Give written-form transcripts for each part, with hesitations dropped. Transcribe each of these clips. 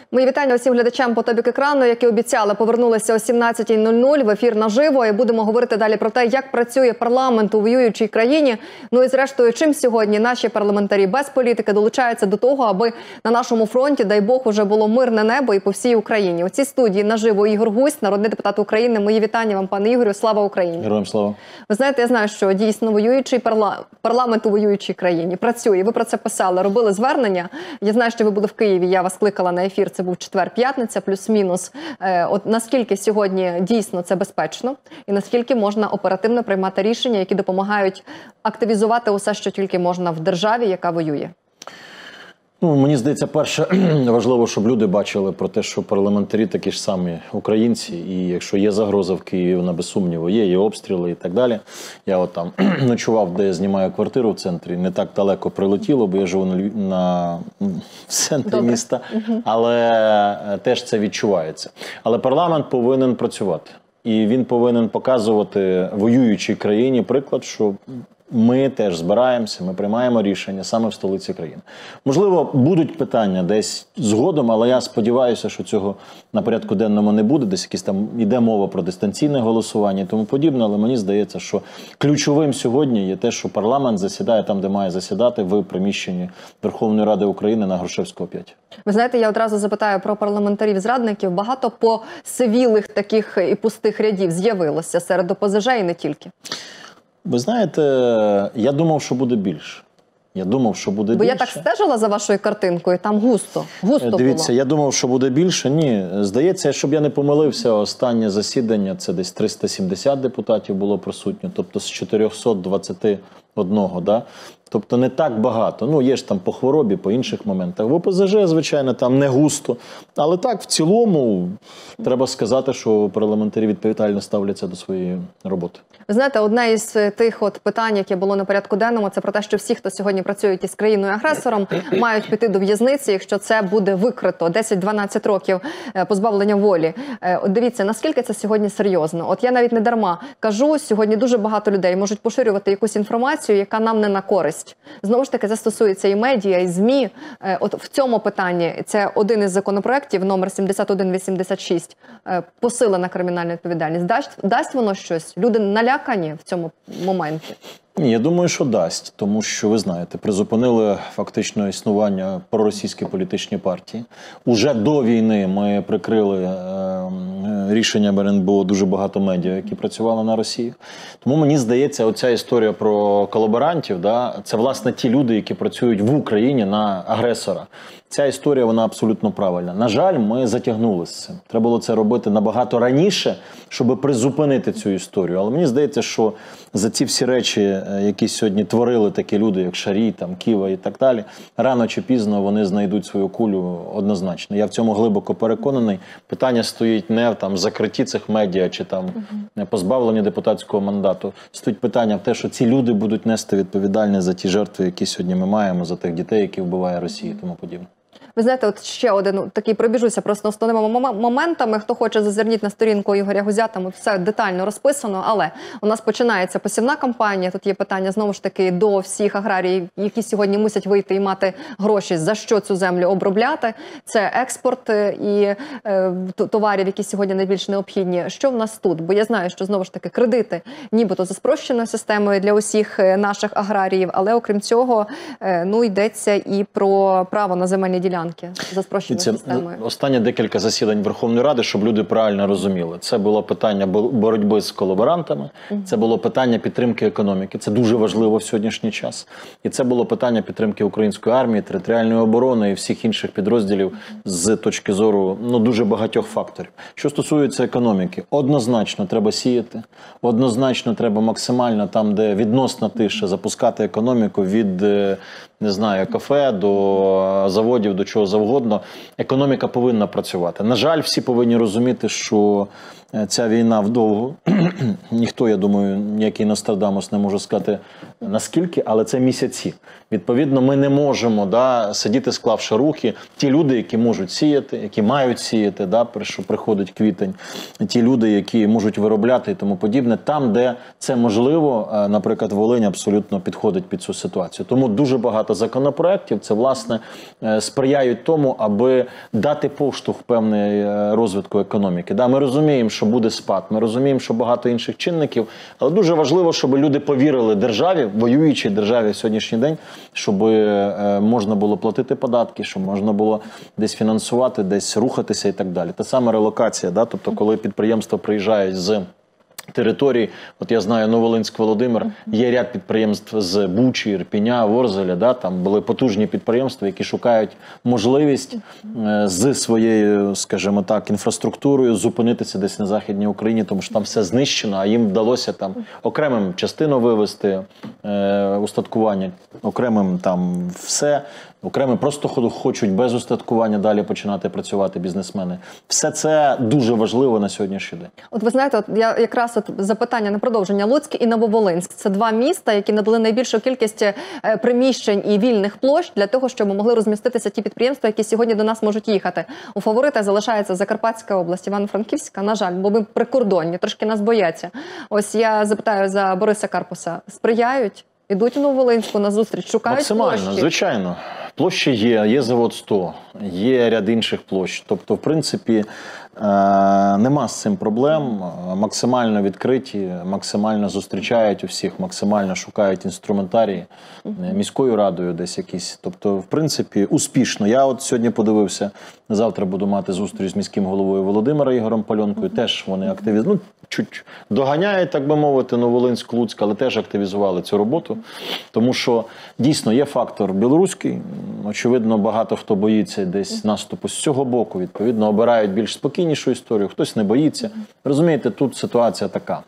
Мої вітання усім глядачам по тобік екрану, які обіцяли, повернулися о 17:00 в ефір наживо. І будемо говорити далі про те, як працює парламент у воюючій країні. Ну і зрештою, чим сьогодні наші парламентарі без політики долучаються до того, аби на нашому фронті, дай Бог, уже було мирне небо і по всій Україні. У цій студії наживо Ігор Гузь, народний депутат України. Мої вітання вам, пане Ігорю. Слава Україні! Героям слава! Ви знаєте, я знаю, що дійсно воюючий парламент у воюючій країні працює. Ви про це писали, робили звернення. Я знаю, що ви були в Києві, я вас кликала на ефір. Це був четвер-п'ятниця, плюс-мінус. От наскільки сьогодні дійсно це безпечно і наскільки можна оперативно приймати рішення, які допомагають активізувати усе, що тільки можна в державі, яка воює? Ну, мені здається, перше, важливо, щоб люди бачили про те, що парламентарі такі ж самі українці, і якщо є загроза в Києві, вона без сумніву є обстріли і так далі. Я от там ночував, де я знімаю квартиру в центрі, не так далеко прилетіло, бо я живу в центрі міста, але теж це відчувається. Але парламент повинен працювати, і він повинен показувати воюючій країні приклад, що ми теж збираємося, ми приймаємо рішення саме в столиці країни. Можливо, будуть питання десь згодом, але я сподіваюся, що цього на порядку денному не буде. Десь якісь там йде мова про дистанційне голосування і тому подібне, але мені здається, що ключовим сьогодні є те, що парламент засідає там, де має засідати, в приміщенні Верховної Ради України на Грушевського 5. Ви знаєте, я одразу запитаю про парламентарів-зрадників. Багато посивілих таких і пустих рядів з'явилося серед ОПЗЖ і не тільки. Ви знаєте, я думав, що буде більше. Бо я так стежила за вашою картинкою, там густо Дивіться, було. я думав, що буде більше. Ні, здається, щоб я не помилився, останнє засідання, це десь 370 депутатів було присутньо, тобто з 421, да? Тобто не так багато. Ну, є ж там по хворобі, по інших моментах. В ОПЗЖ, звичайно, там не густо. Але так, в цілому, треба сказати, що парламентарі відповідально ставляться до своєї роботи. Ви знаєте, одне із тих от питань, яке було на порядку денному, це про те, що всі, хто сьогодні працюють із країною-агресором, мають піти до в'язниці, якщо це буде викрито. 10-12 років позбавлення волі. От дивіться, наскільки це сьогодні серйозно. От я навіть не дарма кажу, сьогодні дуже багато людей можуть поширювати якусь інформацію, яка нам не на користь. Знову ж таки, це стосується і медіа, і ЗМІ. От в цьому питанні, це один із законопроєктів, номер 7186, посилена кримінальна відповідальність. Дасть воно щось? Люди налякані в цьому моменті? Ні, я думаю, що дасть, тому що, ви знаєте, призупинили фактично існування проросійські політичні партії. Уже до війни ми прикрили рішенням РНБО дуже багато медіа, які працювали на Росію. Тому мені здається, оця історія про колаборантів, да, це, власне, ті люди, які працюють в Україні на агресора. Ця історія, вона абсолютно правильна. На жаль, ми затягнули з цим. Треба було це робити набагато раніше, щоб призупинити цю історію. Але мені здається, що за ці всі речі, які сьогодні творили такі люди, як Шарій, там, Ківа і так далі, рано чи пізно вони знайдуть свою кулю однозначно. Я в цьому глибоко переконаний. Питання стоїть не в там, закритті цих медіа чи там, позбавленні депутатського мандату. Стоїть питання в те, що ці люди будуть нести відповідальність за ті жертви, які сьогодні ми маємо, за тих дітей, які вбиває Росія і тому подібне. Ви знаєте, от ще один такий, пробіжуся просто основними моментами. Хто хоче, зазирніть на сторінку Ігоря Гузя, там все детально розписано. Але у нас починається посівна кампанія. Тут є питання, знову ж таки, до всіх аграріїв, які сьогодні мусять вийти і мати гроші, за що цю землю обробляти. Це експорт і товарів, які сьогодні найбільш необхідні. Що в нас тут? Бо я знаю, що, знову ж таки, кредити нібито за спрощеною системою для усіх наших аграріїв. Але, окрім цього, ну, йдеться і про право на земельні ділянки. За спрощеною системою. Останні декілька засідань Верховної Ради, щоб люди правильно розуміли. Це було питання боротьби з колаборантами, це було питання підтримки економіки. Це дуже важливо в сьогоднішній час. І це було питання підтримки української армії, територіальної оборони і всіх інших підрозділів з точки зору дуже багатьох факторів. Що стосується економіки, однозначно треба сіяти, однозначно треба максимально там, де відносна тиша, запускати економіку від, не знаю, кафе до заводів, до чого завгодно. Економіка повинна працювати. На жаль, всі повинні розуміти, що ця війна вдовго, ніхто, я думаю, ніякий Нострадамус не може сказати, наскільки, але це місяці. Відповідно, ми не можемо сидіти, склавши руки. Ті люди, які можуть сіяти, які мають сіяти, що приходить квітень, ті люди, які можуть виробляти і тому подібне, там, де це можливо, наприклад, Волинь абсолютно підходить під цю ситуацію. Тому дуже багато законопроєктів, це, власне, сприяють тому, аби дати поштовх певний розвитку економіки. Ми розуміємо, що буде спад, ми розуміємо, що багато інших чинників, але дуже важливо, щоб люди повірили державі, воюючій державі в сьогоднішній день, щоб можна було платити податки, щоб можна було десь фінансувати, десь рухатися і так далі. Та сама релокація, тобто коли підприємства приїжджають з території, от я знаю, Новолинськ-Володимир, є ряд підприємств з Бучі, Ірпеня, Ворзеля, там були потужні підприємства, які шукають можливість з своєю, скажімо так, інфраструктурою зупинитися десь на Західній Україні, тому що там все знищено, а їм вдалося там окремим частину вивезти устаткування, окремим там все, окремі просто хочуть без устаткування далі починати працювати бізнесмени. Все це дуже важливо на сьогоднішній день. От ви знаєте, я якраз запитання на продовження. Луцьк і Нововолинськ – це два міста, які надали найбільшу кількість приміщень і вільних площ для того, щоб могли розміститися ті підприємства, які сьогодні до нас можуть їхати. У фаворитах залишається Закарпатська область, Івано-Франківська, на жаль, бо ми прикордонні, трошки нас бояться. Ось я запитаю за Бориса Карпуса. Сприяють? Ідуть у Нововолинську на зустріч, шукають максимально, площі? Звичайно. Площі є завод 100, є ряд інших площ. Тобто, в принципі, нема з цим проблем. Максимально відкриті, максимально зустрічають усіх, максимально шукають інструментарії, міською радою десь якісь. Тобто, в принципі, успішно. Я от сьогодні подивився, завтра буду мати зустріч з міським головою Володимира Ігорем Пальонкою. Теж вони активізують, чуть доганяють, так би мовити, Нововолинськ, Луцьк, але теж активізували цю роботу. Тому що, дійсно, є фактор білоруський. Очевидно, багато хто боїться десь наступу з цього боку. Відповідно, обирають більш спокійнішу історію, хтось не боїться. Розумієте, тут ситуація така.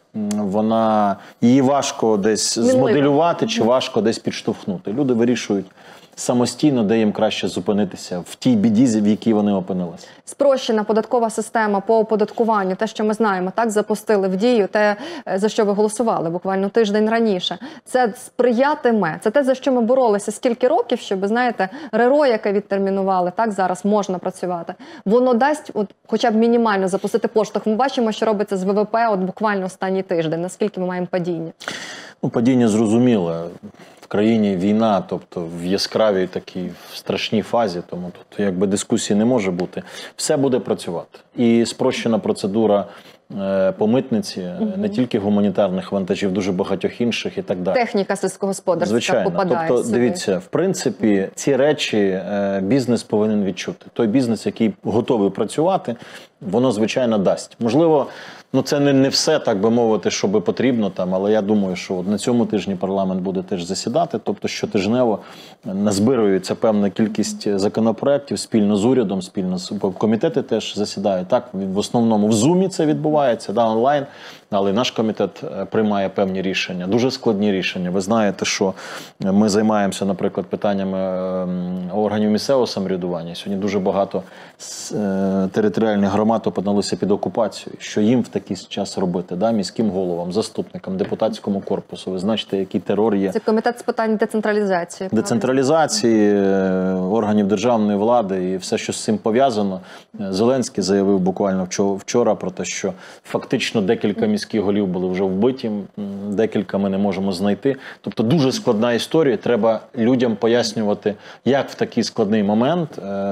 Її важко десь змоделювати чи важко десь підштовхнути. Люди вирішують самостійно, де їм краще зупинитися в тій біді, в якій вони опинилися. Спрощена податкова система по оподаткуванню, те, що ми знаємо, так, запустили в дію, те, за що ви голосували буквально тиждень раніше. Це сприятиме, це те, за що ми боролися скільки років, щоб, знаєте, РРО, яке відтермінували, так, зараз можна працювати. Воно дасть хоча б мінімально запустити поштовх. Ми бачимо, що робиться з ВВП останній тиждень, наскільки ми маємо падіння. Падіння зрозуміле. В країні війна, тобто в яскравій такій в страшній фазі, тому тут якби дискусії не може бути. Все буде працювати. І спрощена процедура по митниці, не тільки гуманітарних вантажів, дуже багатьох інших і так далі. Техніка сільськогосподарська попадає. Тобто, дивіться, в принципі, ці речі бізнес повинен відчути. Той бізнес, який готовий працювати, воно, звичайно, дасть. Можливо, це не все, так би мовити, що би потрібно там, але я думаю, що на цьому тижні парламент буде теж засідати, тобто щотижнево назбирується певна кількість законопроєктів спільно з урядом, спільно з комітети теж засідають. Так, в основному в Zoom це відбувається, онлайн, але наш комітет приймає певні рішення, дуже складні рішення. Ви знаєте, що ми займаємося, наприклад, питаннями органів місцевого самоврядування. Сьогодні дуже багато територіальних громад опинилися під окупацією. Що їм в такий час робити? Міським головам, заступникам, депутатському корпусу. Ви знаєте, який терор є. Це комітет з питань децентралізації. Децентралізації органів державної влади і все, що з цим пов'язано. Зеленський заявив буквально вчора про те, що фактично декілька міських голів були вже вбиті, декілька ми не можемо знайти. Тобто дуже складна історія. Треба людям пояснювати, як в такий складний момент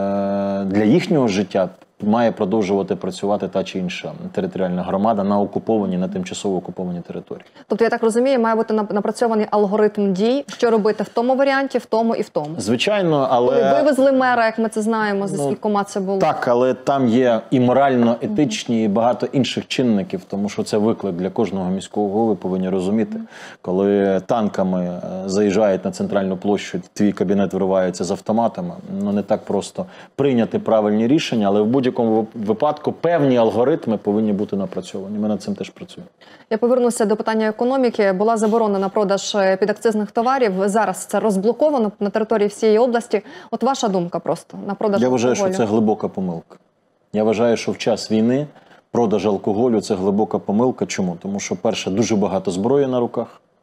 для їхнього життя має продовжувати працювати та чи інша територіальна громада на окупованій, на тимчасово окупованій території. Тобто, я так розумію, має бути напрацьований алгоритм дій, що робити в тому варіанті, в тому і в тому. Звичайно, але... Коли вивезли мера, як ми це знаємо, за скількома це було. Так, але там є і морально-етичні, і багато інших чинників, тому що це виклик для кожного міського голови, повинні розуміти. Коли танками заїжджають на центральну площу, твій кабінет виривається з автоматами, не так просто прийняти правильні рішення, але в будь-якому випадку певні алгоритми повинні бути напрацьовані. Ми над цим теж працюємо. Я повернуся до питання економіки. Була заборона на продаж підакцизних товарів. Зараз це розблоковано на території всієї області. От ваша думка просто на продаж алкоголю? Я вважаю, що це глибока помилка. Я вважаю, що в час війни продаж алкоголю – це глибока помилка. Чому? Тому що, перше, дуже багато зброї на руках.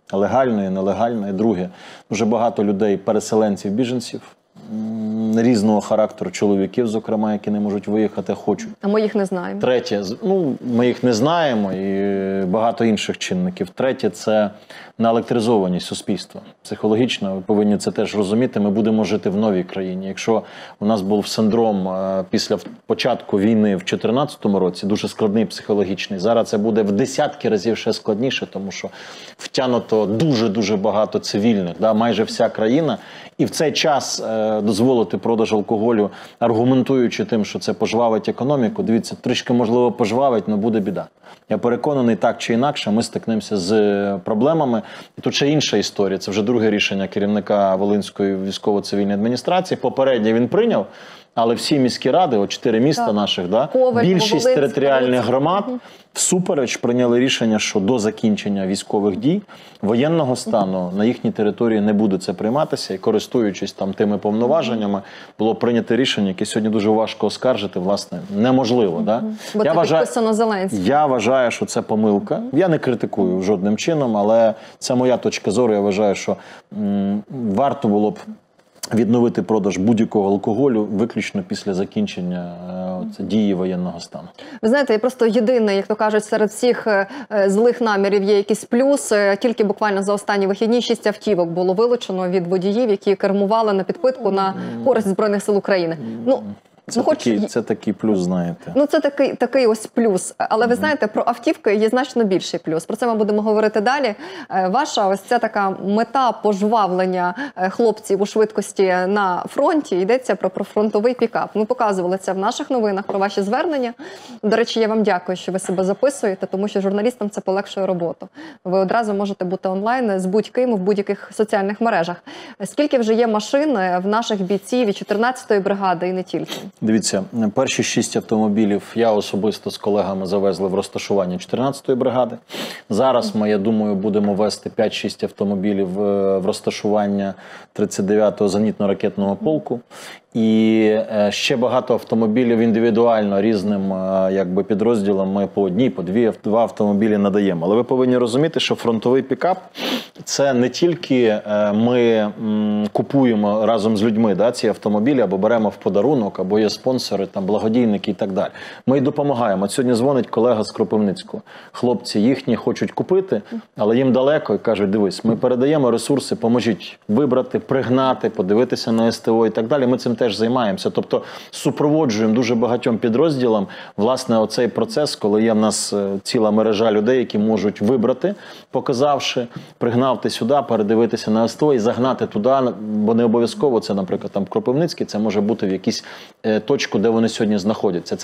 легальної, нелегальної. Друге, дуже багато людей, переселенців, біженців, різного характеру, чоловіків, зокрема, які не можуть виїхати, хочуть. А ми їх не знаємо. Третє, ми їх не знаємо і багато інших чинників. Третє – це наелектризованість суспільства. Психологічно, ви повинні це теж розуміти, ми будемо жити в новій країні. Якщо у нас був синдром після початку війни в 2014 році, дуже складний психологічний, зараз це буде в десятки разів ще складніше, тому що втягнуто дуже-дуже багато цивільних, майже вся країна, і в цей час дозволити продаж алкоголю, аргументуючи тим, що це пожвавить економіку, дивіться, трішки, можливо, пожвавить, але буде біда. Я переконаний, так чи інакше, ми стикнемося з проблемами. І тут ще інша історія. Це вже друге рішення керівника Волинської військово-цивільної адміністрації. Попереднє він прийняв, але всі міські ради, 4 міста наших, Ковель, більшість Волинськ, територіальних громад всупереч прийняли рішення, що до закінчення військових дій, воєнного стану на їхній території не буде це прийматися. І користуючись там тими повноваженнями, було прийнято рішення, яке сьогодні дуже важко оскаржити, власне, неможливо. Бо це підписано Зеленським. Я вважаю, що це помилка. Я не критикую жодним чином, але це моя точка зору. Я вважаю, що варто було б відновити продаж будь-якого алкоголю виключно після закінчення дії воєнного стану. Ви знаєте, я просто єдиний, як то кажуть, серед всіх злих намірів є якийсь плюс. Тільки буквально за останні вихідні 6 автівок було вилучено від водіїв, які кермували на підпитку на користь Збройних сил України. Це такий плюс, знаєте. Це такий ось плюс. Але ви знаєте, про автівки є значно більший плюс. Про це ми будемо говорити далі. Ваша ось ця така мета пожвавлення хлопців у швидкості на фронті. Йдеться про фронтовий пікап. Ми показували це в наших новинах, про ваші звернення. До речі, я вам дякую, що ви себе записуєте, тому що журналістам це полегшує роботу. Ви одразу можете бути онлайн з будь-ким в будь-яких соціальних мережах. Скільки вже є машин в наших бійців від 14-ї бригади і не тільки? Дивіться, перші 6 автомобілів я особисто з колегами завезли в розташування 14-ї бригади. Зараз ми, я думаю, будемо вести 5-6 автомобілів в розташування 39-го зенітно-ракетного полку. І ще багато автомобілів індивідуально різним підрозділам ми по одній, по два автомобілі надаємо. Але ви повинні розуміти, що фронтовий пікап – це не тільки ми купуємо разом з людьми ці автомобілі, або беремо в подарунок, або є спонсори, благодійники і так далі. Ми й допомагаємо. От сьогодні дзвонить колега з Кропивницького. Хлопці їхні хочуть купити, але їм далеко і кажуть, дивись, ми передаємо ресурси, поможіть вибрати, пригнати, подивитися на СТО і так далі. Ми цим теж займаємося. Тобто супроводжуємо дуже багатьом підрозділам, власне, оцей процес, коли є в нас ціла мережа людей, які можуть вибрати, показавши, пригнати сюди, передивитися на СТО і загнати туди, бо не обов'язково це, наприклад, там Кропивницький, це може бути в якійсь точку, де вони сьогодні знаходяться.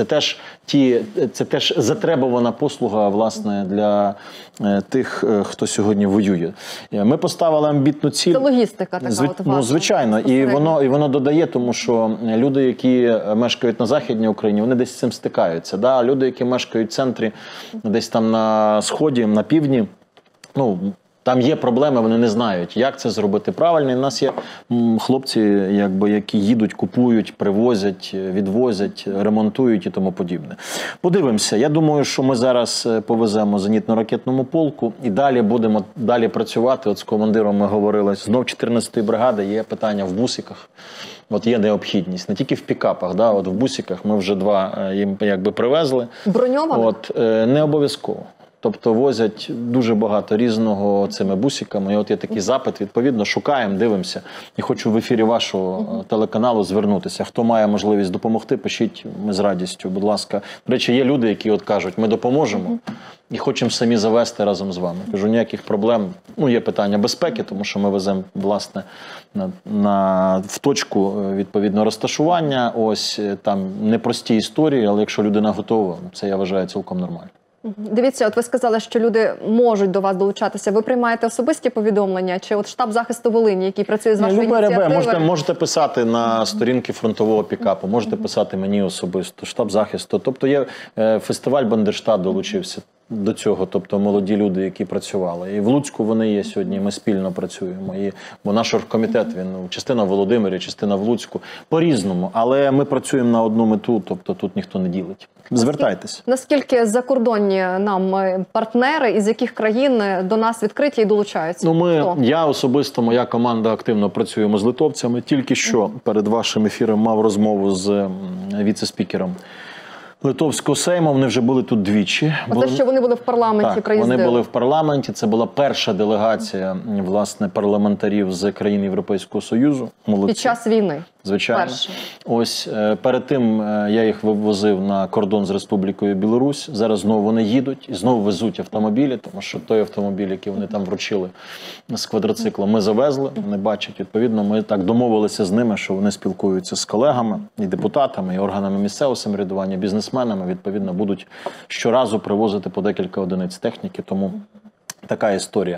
Це теж затребувана послуга, власне, для тих, хто сьогодні воює. Ми поставили амбітну ціль. Це логістика така. Звичайно, і воно додає, тому що люди, які мешкають на Західній Україні, вони десь з цим стикаються. А люди, які мешкають в центрі, десь там на Сході, на півдні, там є проблеми, вони не знають, як це зробити правильно. І в нас є хлопці, які їдуть, купують, привозять, відвозять, ремонтують і тому подібне. Подивимося. Я думаю, що ми зараз повеземо зенітно-ракетному полку і далі будемо працювати. От з командиром ми говорили. Знов 14-ї бригади є питання в бусиках. От є необхідність. Не тільки в пікапах, от в бусиках ми вже 2 їм привезли. Броньовані? Не обов'язково. Тобто возять дуже багато різного цими бусиками. І от є такий запит, відповідно, шукаємо, дивимося. І хочу в ефірі вашого телеканалу звернутися. Хто має можливість допомогти, пишіть, ми з радістю, будь ласка. До речі, є люди, які кажуть, ми допоможемо і хочемо самі завести разом з вами. Кажу, ніяких проблем. Є питання безпеки, тому що ми веземо, власне, в точку, відповідно, розташування. Ось там непрості історії, але якщо людина готова, це, я вважаю, цілком нормально. Дивіться, от ви сказали, що люди можуть до вас долучатися. Ви приймаєте особисті повідомлення? Чи от штаб захисту Волині, який працює з вашою ініціативою? Можете писати на сторінки фронтового пікапу, можете писати мені особисто, штаб захисту. Тобто є фестиваль Бандерштат долучився. до цього, тобто молоді люди, які працювали. І в Луцьку вони є сьогодні, ми спільно працюємо. Бо наш оргкомітет, він частина в Володимирі, частина в Луцьку, по-різному. Але ми працюємо на одну мету, тобто тут ніхто не ділить. Звертайтесь. Наскільки закордонні нам партнери, із яких країн до нас відкриті і долучаються? Я особисто, моя команда активно працюємо з литовцями. Тільки що перед вашим ефіром мав розмову з віце-спікером Литовського Сейму. Вони вже були тут двічі. Те, що вони були в парламенті, приїздили. Вони були в парламенті. Це була перша делегація, власне, парламентарів з країн Європейського Союзу. Молодці. Під час війни. Звичайно. Перше. Ось перед тим я їх вивозив на кордон з Республікою Білорусь. Зараз знову вони їдуть і знову везуть автомобілі, тому що той автомобіль, який вони там вручили з квадроциклом, ми завезли, вони бачать. Відповідно, ми так домовилися з ними, що вони спілкуються з колегами, і депутатами, і органами місцевого самоврядування, бізнесменами. Відповідно, будуть щоразу привозити по декілька одиниць техніки, тому така історія.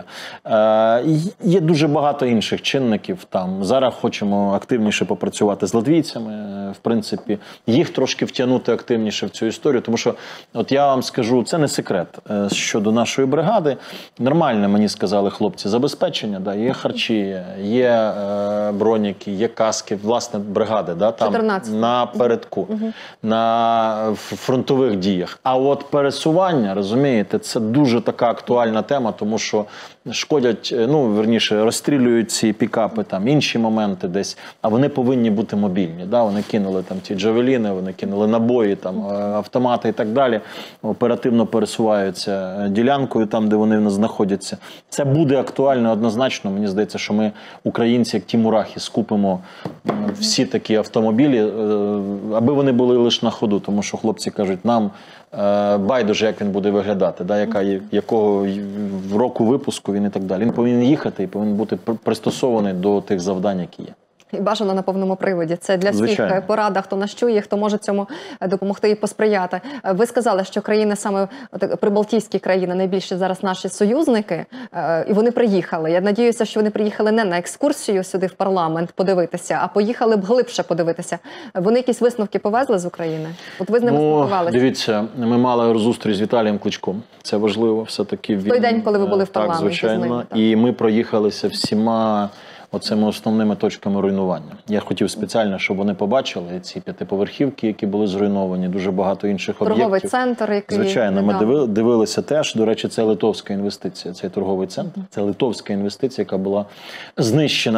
Є дуже багато інших чинників там. Зараз хочемо активніше попрацювати з латвійцями, в принципі, їх трошки втягнути активніше в цю історію, тому що, от я вам скажу, це не секрет щодо нашої бригади. Нормальне, мені сказали хлопці, забезпечення, да, є харчі, є броніки, є каски, власне, бригади, да, там 14. напередку, на фронтових діях. А от пересування, розумієте, це дуже така актуальна тема, тому що шкодять, верніше, розстрілюють ці пікапи, там інші моменти десь, а вони повинні бути мобільні. Да? Вони кинули там ті джавеліни, вони кинули набої, там, автомати і так далі, оперативно пересуваються ділянкою там, де вони знаходяться. Це буде актуально однозначно. Мені здається, що ми, українці, як ті мурахи, скупимо всі такі автомобілі, аби вони були лише на ходу, тому що хлопці кажуть, нам байдуже, як він буде виглядати, да, якого року випуску він і так далі. Він повинен їхати і повинен бути пристосований до тих завдань, які є. І бажано на повному приводі. Це для всіх порада, хто нас чує, хто може цьому допомогти і посприяти. Ви сказали, що країни, саме прибалтійські країни, найбільше зараз наші союзники, і вони приїхали. Я надіюся, що вони приїхали не на екскурсію сюди в парламент подивитися, а поїхали б глибше подивитися. Вони якісь висновки повезли з України? От ви з ними спілкувалися? Дивіться, ми мали зустріч з Віталієм Кличком. Це важливо все-таки. Той день, коли ви були в парламенті. Так, звичайно. З ними, так. І ми проїхалися всіма оцими основними точками руйнування. Я хотів спеціально, щоб вони побачили ці п'ятиповерхівки, які були зруйновані, дуже багато інших об'єктів. Торговий центр, який... Звичайно, ми дивилися теж. До речі, це литовська інвестиція, цей торговий центр. Це литовська інвестиція, яка була знищена.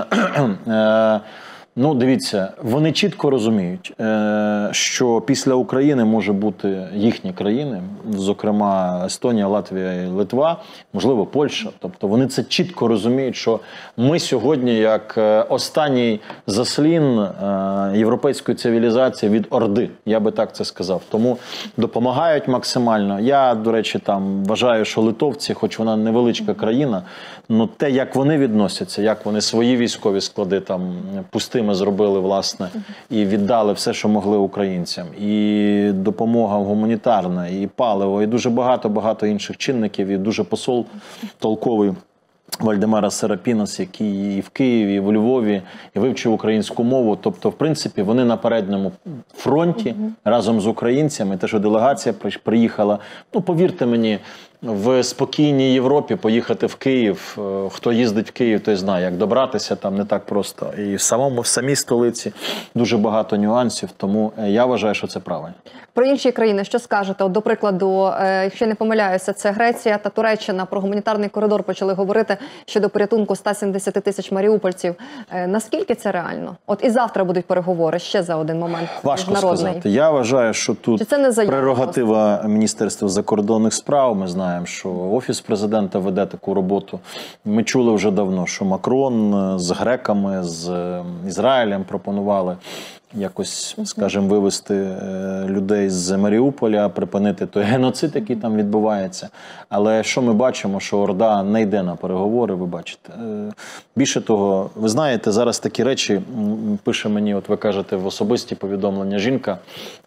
Дивіться, вони чітко розуміють, що після України може бути їхні країни, зокрема Естонія, Латвія і Литва, можливо, Польща. Тобто вони це чітко розуміють, що ми сьогодні як останній заслін європейської цивілізації від Орди, я би так це сказав. Тому допомагають максимально. Я, до речі, там вважаю, що литовці, хоч вона невеличка країна, але те, як вони відносяться, як вони свої військові склади там пустими зробили, власне, і віддали все, що могли українцям. І допомога гуманітарна, і паливо, і дуже багато інших чинників, і дуже посол толковий Вальдемара Серапінас, який і в Києві, і в Львові, і вивчив українську мову. Тобто, в принципі, вони на передньому фронті разом з українцями. Те, що делегація приїхала, повірте мені, в спокійній Європі поїхати в Київ, хто їздить в Київ, той знає, як добратися там не так просто. І в самій столиці дуже багато нюансів, тому я вважаю, що це правильно. Про інші країни що скажете? От, до прикладу, якщо не помиляюся, це Греція та Туреччина. Про гуманітарний коридор почали говорити щодо порятунку 170 тисяч маріупольців. Наскільки це реально? От і завтра будуть переговори, ще за один момент. Важко сказати. Я вважаю, що тут прерогатива Міністерства закордонних справ. Ми знаємо, що Офіс президента веде таку роботу. Ми чули вже давно, що Макрон з греками, з Ізраїлем пропонували якось, скажімо, вивести людей з Маріуполя, припинити той геноцид, який там відбувається. Але що ми бачимо, що Орда не йде на переговори, ви бачите. Більше того, ви знаєте, зараз такі речі, пише мені, от ви кажете, в особисті повідомлення жінка,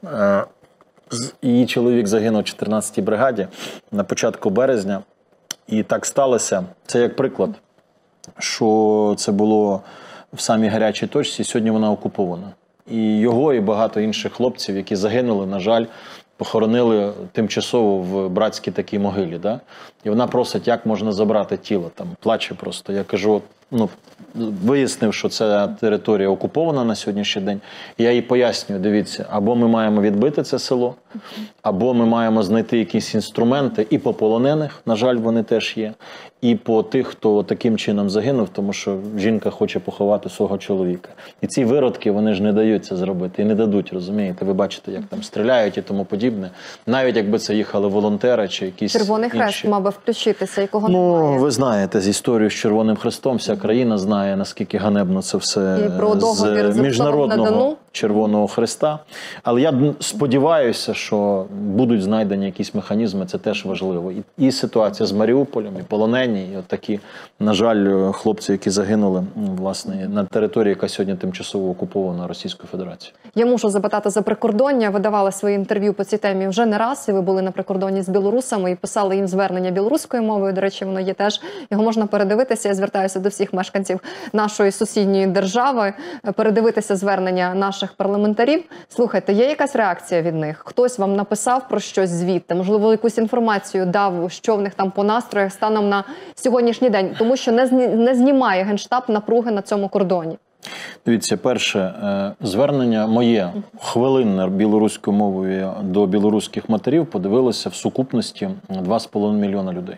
її чоловік загинув в 14-й бригаді на початку березня. І так сталося, це як приклад, що це було в самій гарячій точці, сьогодні вона окупована. І його, і багато інших хлопців, які загинули, на жаль, похоронили тимчасово в братській такій могилі. Да? І вона просить, як можна забрати тіло, там, плаче просто. Я кажу, ну, вияснив, що ця територія окупована на сьогоднішній день. І я їй пояснюю, дивіться, або ми маємо відбити це село, або ми маємо знайти якісь інструменти і по полонених, на жаль, вони теж є, і по тих, хто таким чином загинув, тому що жінка хоче поховати свого чоловіка. І ці виродки, вони ж не дають це зробити, і не дадуть, розумієте? Ви бачите, як там стріляють і тому подібне. Навіть якби це їхали волонтери чи якісь Червоний Хрест інші. мав би включитися, якого Ну, немає. ви знаєте з історію з Червоним Хрестом, вся країна знає, наскільки ганебно це все І про договір з з Міжнародного на Дону. Червоного Хреста. Але я сподіваюся, що будуть знайдені якісь механізми, це теж важливо. І ситуація з Маріуполем, і полонені, і от такі, на жаль, хлопці, які загинули, власне, на території, яка сьогодні тимчасово окупована Російською Федерацією. Я мушу запитати за прикордоння. Ви давали свої інтерв'ю по цій темі вже не раз, і ви були на прикордонні з білорусами і писали їм звернення білоруською мовою. До речі, воно є теж. Його можна передивитися. Я звертаюся до всіх мешканців нашої сусідньої держави, передивитися звернення наших парламентарів. Слухайте, є якась реакція від них? Хтось вам написав про щось звідти? Можливо, якусь інформацію дав, що в них там по настроях станом на сьогоднішній день? Тому що не знімає Генштаб напруги на цьому кордоні. Дивіться, перше, звернення моє хвилинне білоруською мовою до білоруських матерів подивилося в сукупності 2,5 мільйона людей.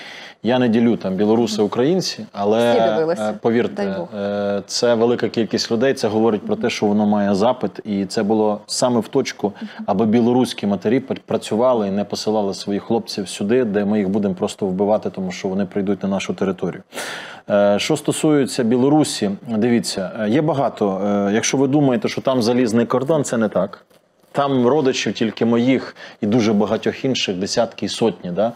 Я не ділю там білоруси, українці, але повірте, це велика кількість людей, це говорить про те, що воно має запит, і це було саме в точку, аби білоруські матері працювали і не посилали своїх хлопців сюди, де ми їх будемо просто вбивати, тому що вони прийдуть на нашу територію. Що стосується Білорусі, дивіться, є багато. Якщо ви думаєте, що там залізний кордон, це не так. Там родичів тільки моїх і дуже багатьох інших, десятки і сотні, да?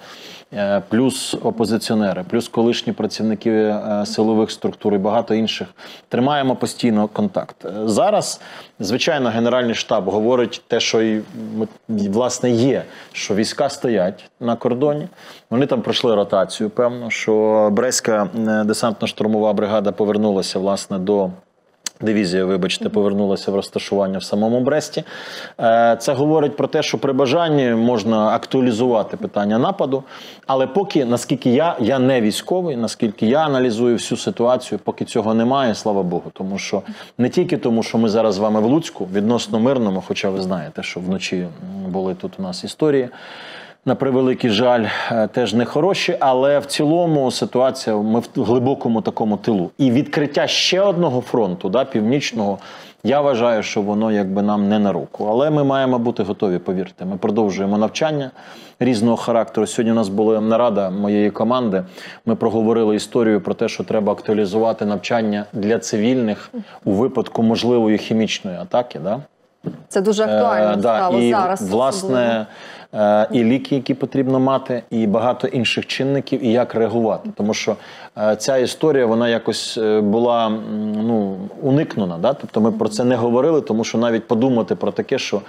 Плюс опозиціонери, плюс колишні працівники силових структур і багато інших. Тримаємо постійно контакт. Зараз, звичайно, Генеральний штаб говорить те, що і, власне, є, що війська стоять на кордоні. Вони там пройшли ротацію, певно, що Брестська десантно-штурмова бригада повернулася, власне, до... Дивізія, вибачте, повернулася в розташування в самому Бресті. Це говорить про те, що при бажанні можна актуалізувати питання нападу, але поки, наскільки я не військовий, наскільки я аналізую всю ситуацію, поки цього немає, слава Богу. Тому що не тільки тому, що ми зараз з вами в Луцьку, відносно мирному, хоча ви знаєте, що вночі були тут у нас історії, на превеликий жаль, теж не хороші, але в цілому ситуація, ми в глибокому такому тилу. І відкриття ще одного фронту, да, північного, я вважаю, що воно якби нам не на руку. Але ми маємо бути готові, повірте. Ми продовжуємо навчання різного характеру. Сьогодні у нас була нарада моєї команди. Ми проговорили історію про те, що треба актуалізувати навчання для цивільних у випадку можливої хімічної атаки. Да? Це дуже актуально стало і, зараз. Власне, і ліки, які потрібно мати, і багато інших чинників, і як реагувати. Тому що ця історія, вона якось була уникнена. Да? Тобто ми про це не говорили, тому що навіть подумати про таке, що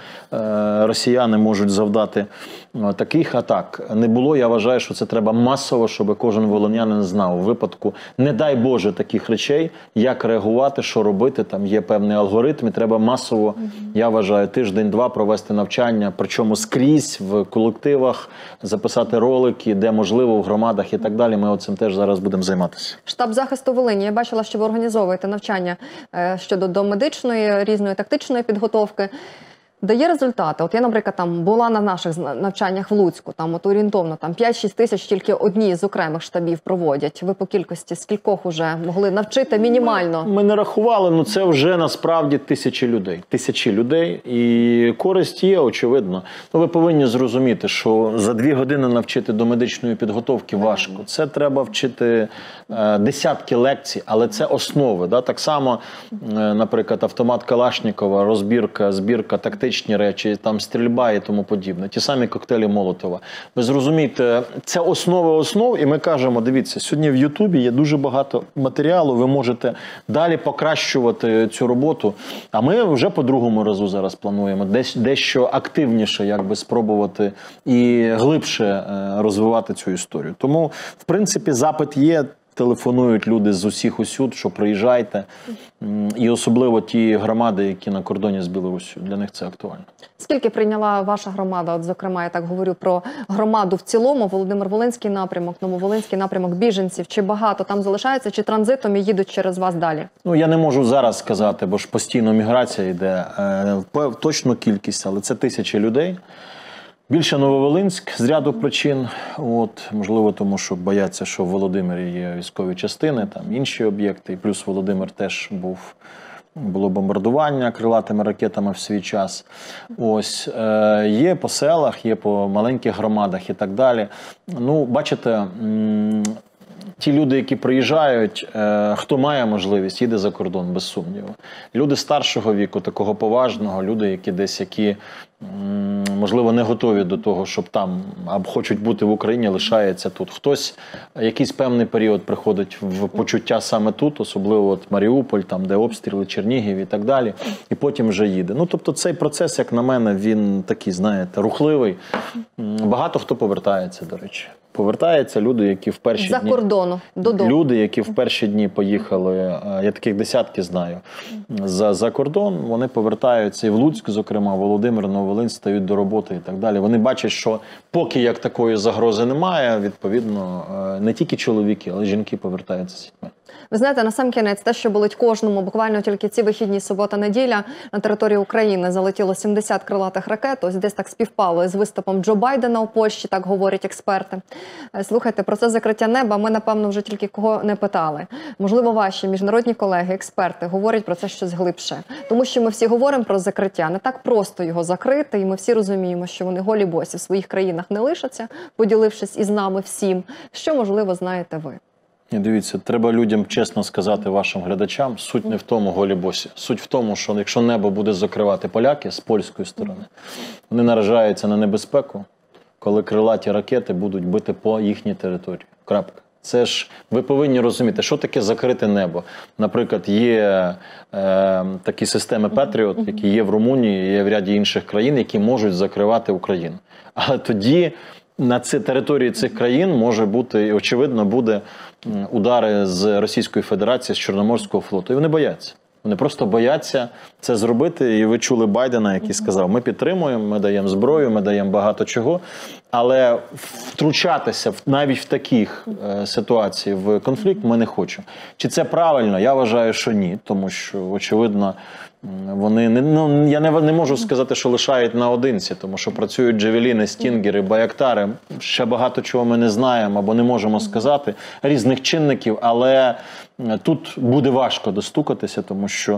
росіяни можуть завдати таких атак, не було. Я вважаю, що це треба масово, щоб кожен волинянин знав у випадку, не дай Боже, таких речей, як реагувати, що робити. Там є певний алгоритм, і треба масово, я вважаю, тиждень-два провести навчання, причому скрізь, в колективах, записати ролики, де можливо, в громадах і так далі. Ми цим теж зараз будемо займатися. Штаб захисту Волині. Я бачила, що ви організовуєте навчання щодо домедичної, різної тактичної підготовки. Дає результати. От я, наприклад, там була на наших навчаннях в Луцьку, там от орієнтовно там 5-6 тисяч тільки одні з окремих штабів проводять. Ви по кількості скількох уже могли навчити мінімально? Ми не рахували, але це вже насправді тисячі людей. Тисячі людей. І користь є, очевидно. Ви повинні зрозуміти, що за 2 години навчити до медичної підготовки важко. Це треба вчити десятки лекцій, але це основи. Да? Так само, наприклад, автомат Калашнікова, розбірка, збірка, тактичні речі, там стрільба і тому подібне. Ті самі коктейлі Молотова. Ви зрозумієте, це основи основ, і ми кажемо, дивіться, сьогодні в Ютубі є дуже багато матеріалу, ви можете далі покращувати цю роботу. А ми вже по другому разу зараз плануємо дещо активніше якби спробувати і глибше розвивати цю історію. Тому, в принципі, запит є. телефонують люди з усіх усюд, що приїжджайте. І особливо ті громади, які на кордоні з Білоруссю, для них це актуально. Скільки прийняла ваша громада? От, зокрема, я так говорю про громаду в цілому, Володимир-Волинський напрямок, Нововолинський напрямок біженців. Чи багато там залишається, чи транзитом і їдуть через вас далі? Ну, я не можу зараз сказати, бо ж постійно міграція йде. Точну кількість, але це тисячі людей. Більше Нововолинськ з ряду причин. Можливо, тому що бояться, що в Володимирі є військові частини, там інші об'єкти. І плюс Володимир теж було бомбардування крилатими ракетами в свій час. Є по селах, є по маленьких громадах і так далі. Ну, бачите, ті люди, які приїжджають, хто має можливість, їде за кордон, без сумніву. Люди старшого віку, такого поважного, люди, які можливо, не готові до того, щоб там, або хочуть бути в Україні, лишається тут. Хтось якийсь певний період приходить в почуття саме тут, особливо Маріуполь, там, де обстріли, Чернігів і так далі, і потім вже їде. Ну, тобто цей процес, як на мене, він такий, знаєте, рухливий. Багато хто повертається, до речі. Повертаються люди, які в перші дні... За кордону, додому. Люди, які в перші дні поїхали, я таких десятки знаю, за кордон, вони повертаються і в Луцьк, зокрема, Володимир, Нововолинськ, стають до роботи і так далі. Вони бачать, що поки як такої загрози немає, відповідно, не тільки чоловіки, але й жінки повертаються з дітьми. Ви знаєте, насамкінець, те, що болить кожному, буквально тільки ці вихідні, субота-неділя, на території України залетіло 70 крилатих ракет, ось десь так співпало з виступом Джо Байдена у Польщі, так говорять експерти. Слухайте, про це закриття неба ми, напевно, вже тільки кого не питали. Можливо, ваші міжнародні колеги, експерти говорять про це щось глибше. Тому що ми всі говоримо про закриття. Не так просто його закрити, і ми всі розуміємо, що вони голі босі в своїх країнах не лишаться, поділившись із нами всім. Що, можливо, знаєте ви? Дивіться, треба людям чесно сказати, вашим глядачам, суть не в тому голі босі. Суть в тому, що якщо небо буде закривати поляки з польської сторони, вони наражаються на небезпеку, коли крилаті ракети будуть бити по їхній території. Крапка. Це ж, ви повинні розуміти, що таке закрите небо. Наприклад, є такі системи Patriot, які є в Румунії, є в ряді інших країн, які можуть закривати Україну. Але тоді на території цих країн може бути, і очевидно, буде удари з Російської Федерації, з Чорноморського флоту. І вони бояться. Вони просто бояться це зробити. І ви чули Байдена, який сказав, ми підтримуємо, ми даємо зброю, ми даємо багато чого. Але втручатися навіть в таких ситуаціях в конфлікт ми не хочемо. Чи це правильно? Я вважаю, що ні. Тому що, очевидно, вони я не можу сказати, що лишають наодинці, тому що працюють джевеліни, стінгери, байрактари. Ще багато чого ми не знаємо або не можемо сказати, різних чинників, але тут буде важко достукатися, тому що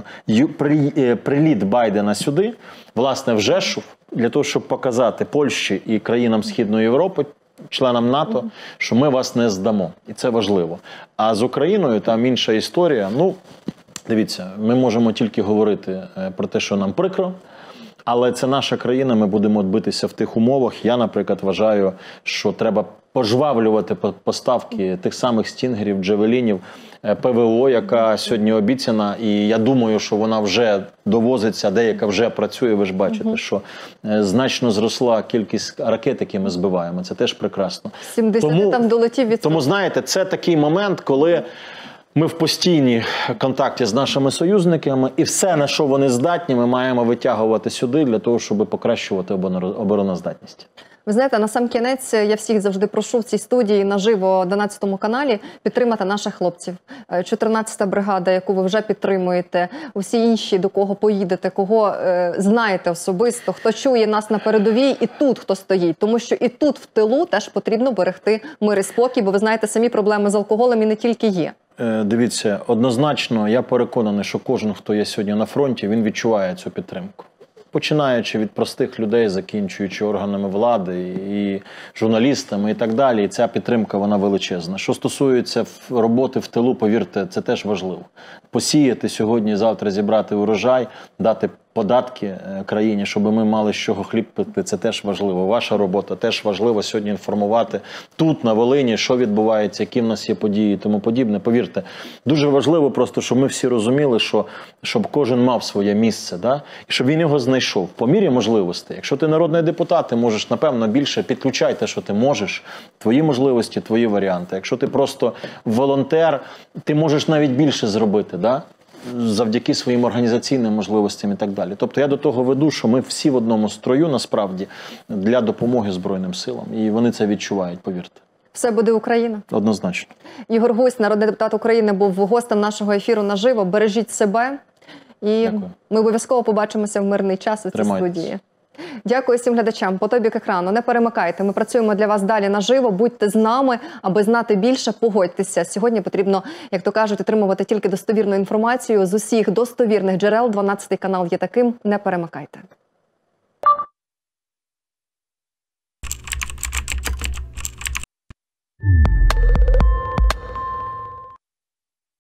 приліт Байдена сюди, власне, в Жешув, для того, щоб показати Польщі і країнам Східної Європи, членам НАТО, що ми вас не здамо. І це важливо. А з Україною там інша історія. Ну, дивіться, ми можемо тільки говорити про те, що нам прикро, але це наша країна, ми будемо битися в тих умовах. Я, наприклад, вважаю, що треба пожвавлювати поставки тих самих стінгерів, джевелінів, ПВО, яка сьогодні обіцяна, і я думаю, що вона вже довозиться, деяка вже працює, ви ж бачите, що значно зросла кількість ракет, які ми збиваємо. Це теж прекрасно. 70 там долетів від... Тому, знаєте, це такий момент, коли ми в постійній контакті з нашими союзниками, і все, на що вони здатні, ми маємо витягувати сюди для того, щоб покращувати обороноздатність. Ви знаєте, на сам кінець я всіх завжди прошу в цій студії наживо 11 каналі підтримати наших хлопців. 14-та бригада, яку ви вже підтримуєте, усі інші, до кого поїдете, кого знаєте особисто, хто чує нас на передовій і тут хто стоїть. Тому що і тут в тилу теж потрібно берегти мир і спокій, бо ви знаєте, самі проблеми з алкоголем і не тільки є. Дивіться, однозначно, я переконаний, що кожен, хто є сьогодні на фронті, він відчуває цю підтримку. Починаючи від простих людей, закінчуючи органами влади і журналістами і так далі. І ця підтримка, вона величезна. Що стосується роботи в тилу, повірте, це теж важливо. Посіяти сьогодні, завтра зібрати урожай, дати податки країні, щоб ми мали з чого хліб пекти, це теж важливо. Ваша робота теж важливо сьогодні інформувати тут, на Волині, що відбувається, які в нас є події і тому подібне. Повірте, дуже важливо просто, щоб ми всі розуміли, що щоб кожен мав своє місце, да? І щоб він його знайшов по мірі можливостей. Якщо ти народний депутат, ти можеш, напевно, більше підключай те, що ти можеш, твої можливості, твої варіанти. Якщо ти просто волонтер, ти можеш навіть більше зробити, да? Завдяки своїм організаційним можливостям і так далі. Тобто я до того веду, що ми всі в одному строю, насправді, для допомоги Збройним силам. І вони це відчувають, повірте. Все буде Україна. Однозначно. Ігор Гузь, народний депутат України, був гостем нашого ефіру наживо. Бережіть себе. І Дякую. ми обов'язково побачимося в мирний час у цій Тримайтесь. студії. Дякую всім глядачам. По той бік екрану. Не перемикайте. Ми працюємо для вас далі наживо. Будьте з нами, аби знати більше, погодьтеся. Сьогодні потрібно, як то кажуть, отримувати тільки достовірну інформацію з усіх достовірних джерел. 12 канал є таким. Не перемикайте.